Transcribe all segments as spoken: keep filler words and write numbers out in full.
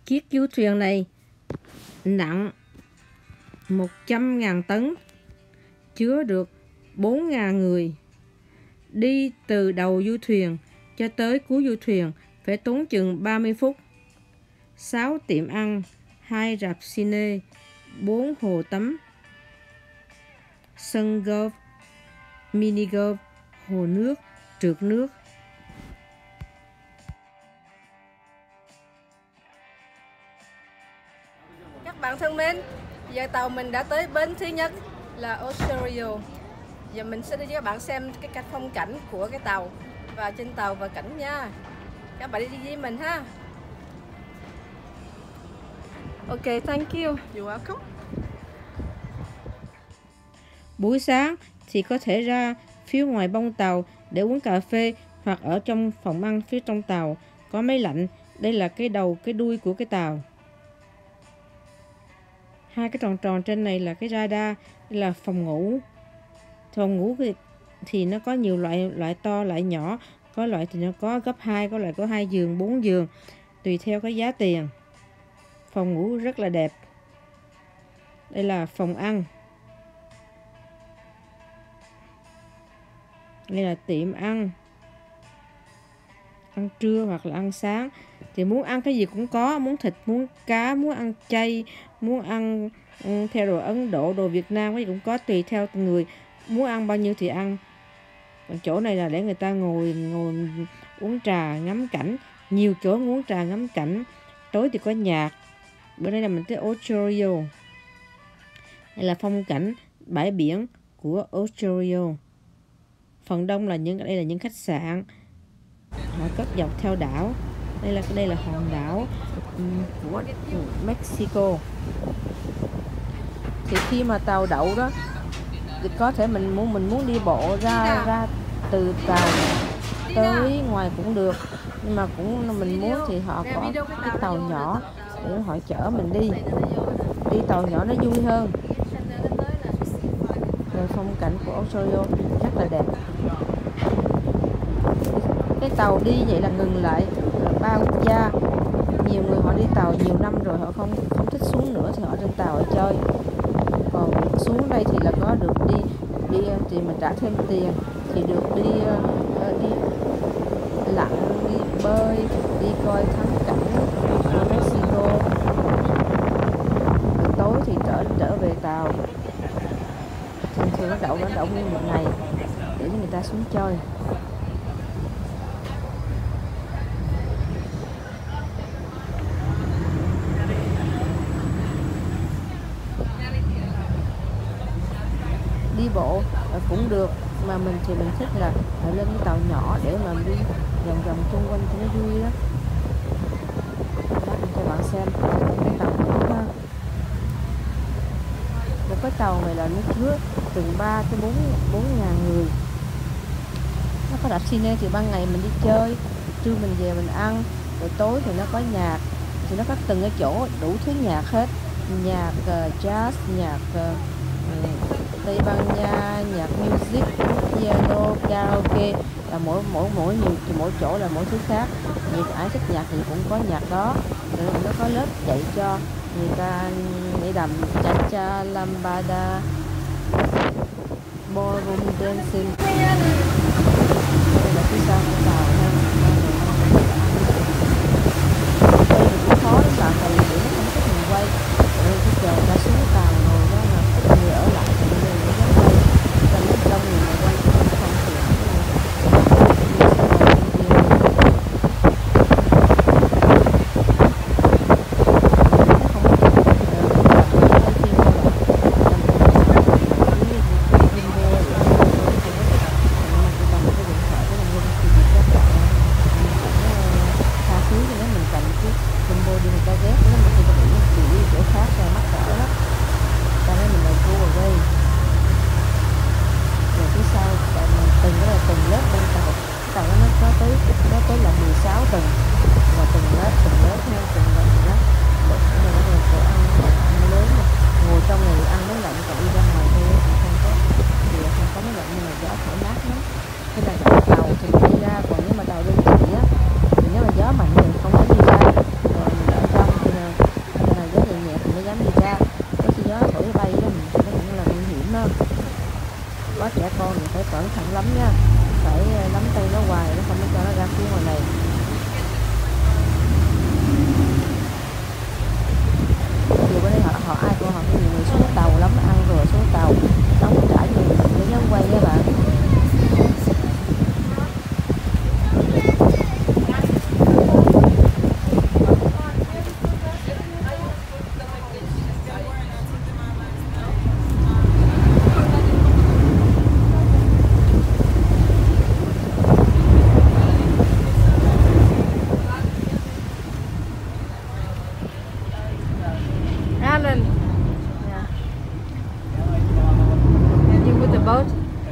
Chiếc du thuyền này nặng một trăm nghìn tấn, chứa được bốn nghìn người. Đi từ đầu du thuyền cho tới cuối du thuyền phải tốn chừng ba mươi phút. sáu tiệm ăn, hai rạp cine, bốn hồ tắm, sân golf, mini golf, hồ nước, trượt nước. Các bạn thân mến, giờ tàu mình đã tới bến thứ nhất là Osorio. Giờ mình sẽ đi cho các bạn xem cái cảnh phong cảnh của cái tàu và trên tàu và cảnh nha. Các bạn đi với mình ha. Ok, thank you. You're welcome. Buổi sáng thì có thể ra phía ngoài bông tàu để uống cà phê, hoặc ở trong phòng ăn phía trong tàu có máy lạnh. Đây là cái đầu cái đuôi của cái tàu. Hai cái tròn tròn trên này là cái radar. Đây là phòng ngủ. Phòng ngủ thì, thì nó có nhiều loại, loại to, loại nhỏ. Có loại thì nó có gấp hai, có loại có hai giường, bốn giường, tùy theo cái giá tiền. Phòng ngủ rất là đẹp. Đây là phòng ăn. Đây là tiệm ăn. Ăn trưa hoặc là ăn sáng. Thì muốn ăn cái gì cũng có. Muốn thịt, muốn cá, muốn ăn chay, muốn ăn um, theo đồ Ấn Độ, đồ Việt Nam, cái gì cũng có, tùy theo từng người. Muốn ăn bao nhiêu thì ăn. Còn chỗ này là để người ta ngồi ngồi uống trà, ngắm cảnh. Nhiều chỗ uống trà, ngắm cảnh. Tối thì có nhạc. Bữa nay là mình tới Osorio. Đây là phong cảnh bãi biển của Osorio. Phần đông là những đây là những khách sạn họ cất dọc theo đảo. Đây là đây là hòn đảo um, của Mexico. Thì khi mà tàu đậu đó thì có thể mình muốn mình muốn đi bộ ra ra từ tàu tới ngoài cũng được, nhưng mà cũng mình muốn thì họ có cái tàu nhỏ để họ chở mình đi. Đi tàu nhỏ nó vui hơn. Rồi phong cảnh của Osorio rất là đẹp. Cái tàu đi vậy là ngừng lại ba quốc gia. Nhiều người họ đi tàu nhiều năm rồi họ không không thích xuống nữa thì họ trên tàu họ chơi. Còn xuống đây thì là có được đi đi thì mình trả thêm tiền thì được đi uh, đi lặn, đi bơi, đi coi thắng cảnh ở Mexico. Rồi tối thì trở trở về tàu. Thường thường nó đậu nó đậu nguyên một ngày để cho người ta xuống chơi. Đi bộ cũng được, mà mình thì mình thích là lên cái tàu nhỏ để mà đi vòng vòng xung quanh cho nó vui đó. Đó, mình cho bạn xem cái tàu nhỏ ha. Một cái tàu này là nó chứa từ ba tới bốn bốn ngàn người. Nó có đạp cine thì ban ngày mình đi chơi, trưa mình về mình ăn, rồi tối thì nó có nhạc. Thì nó có từng cái chỗ đủ thứ nhạc hết. Nhạc uh, jazz, nhạc uh, Tây Ban Nha, nhạc music, piano, karaoke, là mỗi mỗi mỗi nhiều mỗi chỗ là mỗi thứ khác. Nhiều ai thích nhạc thì cũng có nhạc đó. Rồi nó có lớp dạy cho người ta nhảy đầm cha cha, lambada, ballroom dancing. Đây là phía sau của tàu ha. Đây là cũng khó lắm bạn, tại vì nó không thích mình quay. Rồi cái chờ ta xuống tàu ngồi đó là ít người ở lại thì người nó dám quay. Cho nên đông người mà quay cũng không thiệt. đó. Có trẻ con thì phải cẩn thận lắm nha, phải nắm tay nó hoài, nó không có cho nó ra phía ngoài này. Dù bên đây họ, họ ai cũng họ có nhiều người xuống tàu lắm, ăn rồi xuống tàu đóng trả nhiều mình để nhớ quay nha bạn. Alan, yeah. And you with the boat?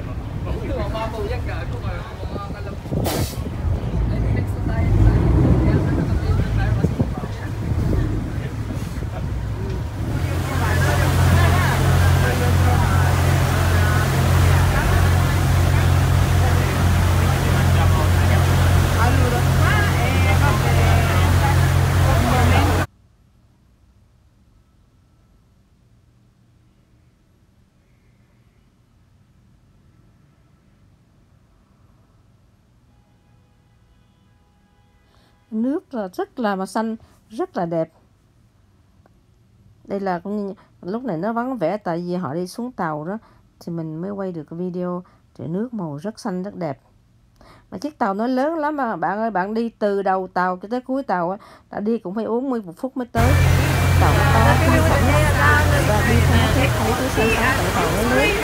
Nước là rất là mà xanh, rất là đẹp. Đây là cũng lúc này nó vắng vẻ tại vì họ đi xuống tàu đó thì mình mới quay được cái video. Thì nước màu rất xanh rất đẹp. Mà chiếc tàu nó lớn lắm mà bạn ơi, bạn đi từ đầu tàu cho tới cuối tàu á, đã đi cũng phải bốn mươi phút mới tới. Tàu nó to kinh khủng lắm. Và đi không thấy thấy cái xanh xanh tại tàu nó lớn.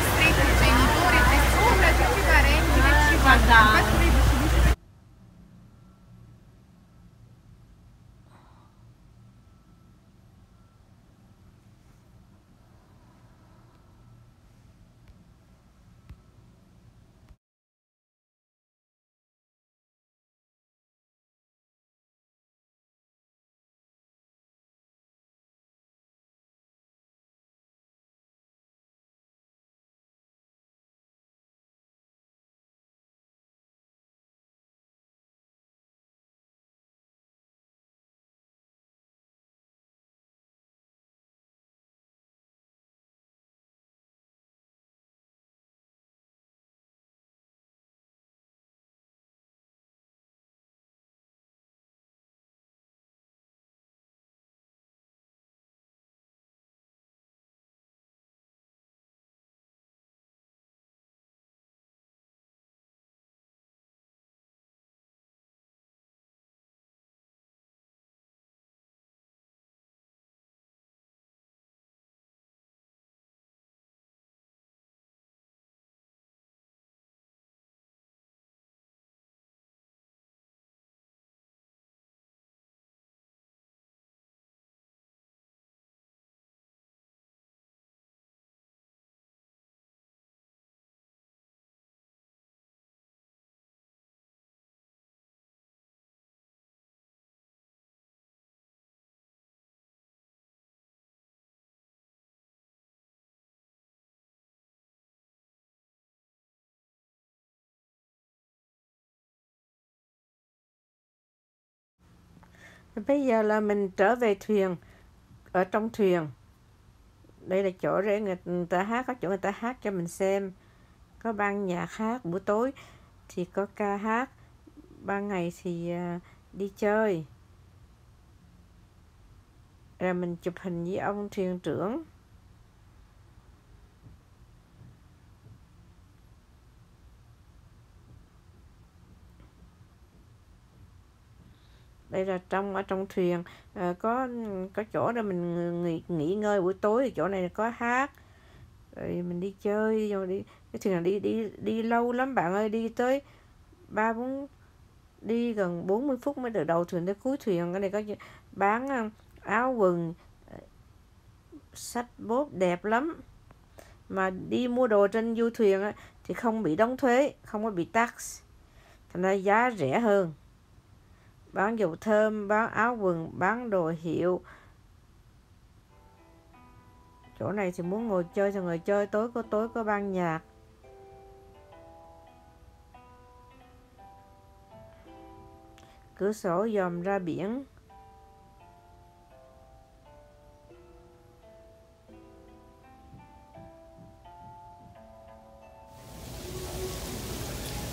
Bây giờ là mình trở về thuyền, ở trong thuyền. Đây là chỗ để người ta hát, có chỗ người ta hát cho mình xem. Có ban nhạc hát, buổi tối thì có ca hát, ban ngày thì đi chơi. Rồi mình chụp hình với ông thuyền trưởng. Đây là trong ở trong thuyền à, có có chỗ để mình nghỉ, nghỉ ngơi buổi tối, thì chỗ này có hát. Rồi mình đi chơi, rồi đi cái thuyền đi đi đi lâu lắm bạn ơi, đi tới ba bốn đi gần bốn mươi phút mới từ đầu thuyền tới cuối thuyền. Cái này có bán áo quần, sách bốt đẹp lắm. Mà đi mua đồ trên du thuyền á, thì không bị đóng thuế, không có bị tax, thành ra giá rẻ hơn. Bán dầu thơm, bán áo quần, bán đồ hiệu. Chỗ này thì muốn ngồi chơi thì ngồi chơi, tối có tối có ban nhạc. Cửa sổ dòm ra biển.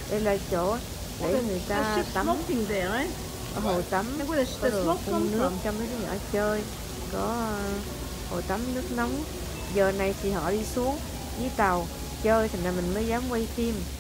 Đây là chỗ để người ta tắm ở hồ tắm, có đồ phun nước cho mấy đứa nhỏ chơi, có uh, hồ tắm nước nóng. Giờ này thì họ đi xuống dưới tàu chơi, thành ra mình mới dám quay phim.